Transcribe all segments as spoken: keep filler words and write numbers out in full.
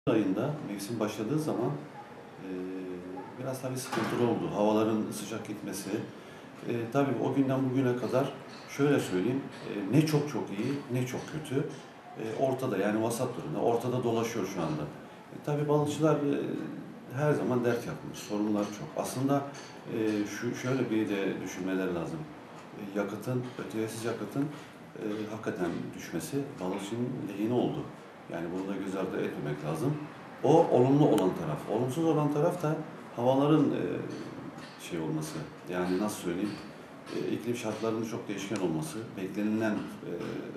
Ayında mevsim başladığı zaman e, biraz tabii sıkıntılı oldu. Havaların sıcak gitmesi. E, tabii o günden bugüne kadar şöyle söyleyeyim, e, ne çok çok iyi ne çok kötü. E, ortada yani vasat durumda, ortada dolaşıyor şu anda. E, tabii balıkçılar e, her zaman dert yapmış, sorunlar çok. Aslında e, şu şöyle bir de düşünmeler lazım. E, yakıtın, ötesiz yakıtın e, hakikaten düşmesi balıkçının lehine oldu. Yani bunu da göz ardı etmemek lazım. O olumlu olan taraf. Olumsuz olan taraf da havaların e, şey olması. Yani nasıl söyleyeyim? E, iklim şartlarının çok değişken olması, beklenilen e,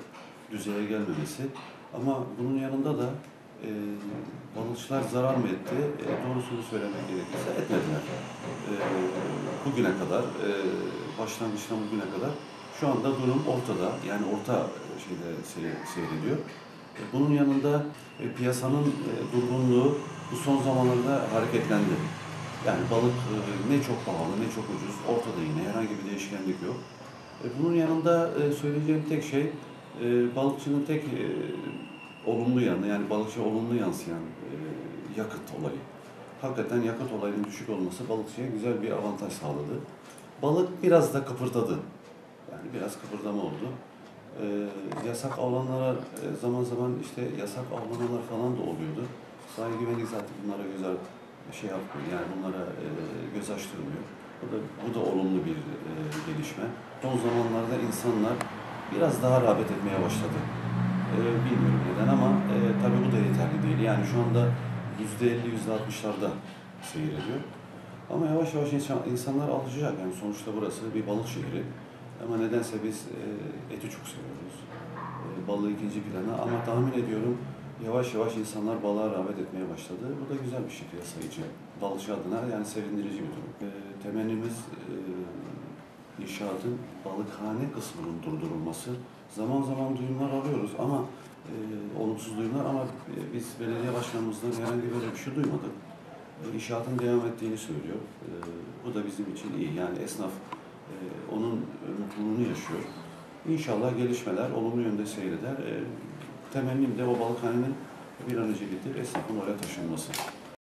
düzeye gelmemesi. Ama bunun yanında da e, balıkçılar zarar mı etti? E, doğrusunu söylemek gerekirse etmediler. E, bugüne kadar, e, başlangıçtan bugüne kadar şu anda durum ortada. Yani orta şeyde seyir- seyrediyor. E, Bunun yanında e, piyasanın e, durgunluğu bu son zamanlarda hareketlendi. Yani balık e, ne çok pahalı ne çok ucuz, ortada yine herhangi bir değişkenlik yok. E, bunun yanında e, söyleyeceğim tek şey e, balıkçının tek e, olumlu yanı, yani balıkçı olumlu yansıyan e, yakıt olayı. Hakikaten yakıt olayının düşük olması balıkçıya güzel bir avantaj sağladı. Balık biraz da kıpırdadı. Yani biraz kıpırdama oldu. Ee, yasak avlananlara e, zaman zaman işte yasak avlanalar falan da oluyordu. Sahil güvenlik zaten bunlara göz ar- şey yapmıyor. Yani bunlara e, göz açtırmıyor. Bu da bu da olumlu bir e, gelişme. Son zamanlarda insanlar biraz daha rağbet etmeye başladı. E, bilmiyorum neden ama e, tabii bu da yeterli değil. Yani şu anda yüzde elli, yüzde altmışlarda seyrediyor. Ama yavaş yavaş insan- insanlar alışacak. Yani sonuçta burası bir balık şehri. Ama nedense biz e, eti çok seviyoruz. E, balığı ikinci plana ama tahmin ediyorum yavaş yavaş insanlar balığa rağbet etmeye başladı. Bu da güzel bir şey piyasa için. Balıkçı adına yani sevindirici bir durum. E, temennimiz e, inşaatın balıkhane kısmının durdurulması. Zaman zaman duyumlar alıyoruz ama e, olumsuz duyumlar ama e, biz belediye başkanımızdan herhangi böyle bir şey duymadık. E, İnşaatın devam ettiğini söylüyor. E, bu da bizim için iyi. Yani esnaf e, onun mutluluğunu yaşıyor. İnşallah gelişmeler olumlu yönde seyreder. E, temennim de o balıkhanenin bir an önce bitip esnafın oraya taşınması.